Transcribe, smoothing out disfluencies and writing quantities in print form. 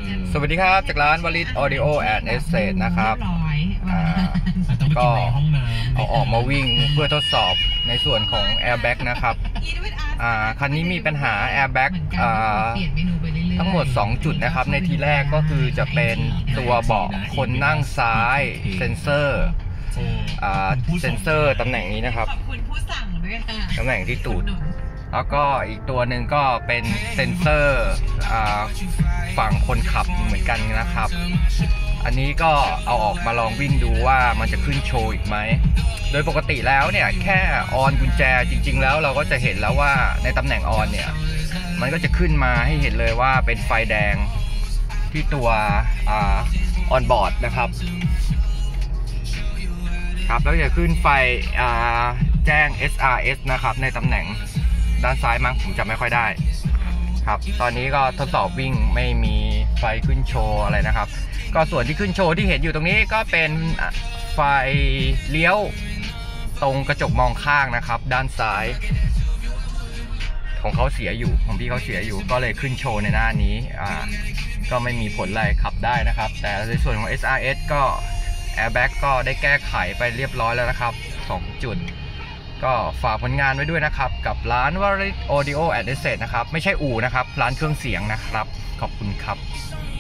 สวัสดีครับจากร้านวลิต Audio and Estate นะครับก็เอาออกมาวิ่งเพื่อทดสอบในส่วนของ Airbag นะครับคันนี้มีปัญหา Airbag ทั้งหมด2จุดนะครับในทีแรกก็คือจะเป็นตัวเบาะคนนั่งซ้ายเซ็นเซอร์ตำแหน่งนี้นะครับตำแหน่งที่ตูดแล้วก็อีกตัวหนึ่งก็เป็นเซ็นเซอร์ฝั่งคนขับเหมือนกันนะครับอันนี้ก็เอาออกมาลองวิ่งดูว่ามันจะขึ้นโชว์อีกไหมโดยปกติแล้วเนี่ยแค่ออนกุญแจจริงๆแล้วเราก็จะเห็นแล้วว่าในตำแหน่งออนเนี่ยมันก็จะขึ้นมาให้เห็นเลยว่าเป็นไฟแดงที่ตัวออนบอร์ดนะครับแล้วจะขึ้นไฟแจ้ง SRS นะครับในตำแหน่งด้านซ้ายมั้งผมจำไม่ค่อยได้ครับตอนนี้ก็ทดสอบวิ่งไม่มีไฟขึ้นโชว์อะไรนะครับก็ส่วนที่ขึ้นโชว์ที่เห็นอยู่ตรงนี้ก็เป็นไฟเลี้ยวตรงกระจกมองข้างนะครับด้านซ้ายของเขาเสียอยู่ของพี่เขาเสียอยู่ก็เลยขึ้นโชว์ในหน้านี้ก็ไม่มีผลอะไรขับได้นะครับแต่ในส่วนของ SRS ก็ Airbag ก็ได้แก้ไขไปเรียบร้อยแล้วนะครับ2จุดก็ฝากผลงานไว้ด้วยนะครับกับร้านวลิต Audio and Estate นะครับไม่ใช่อู่นะครับร้านเครื่องเสียงนะครับขอบคุณครับ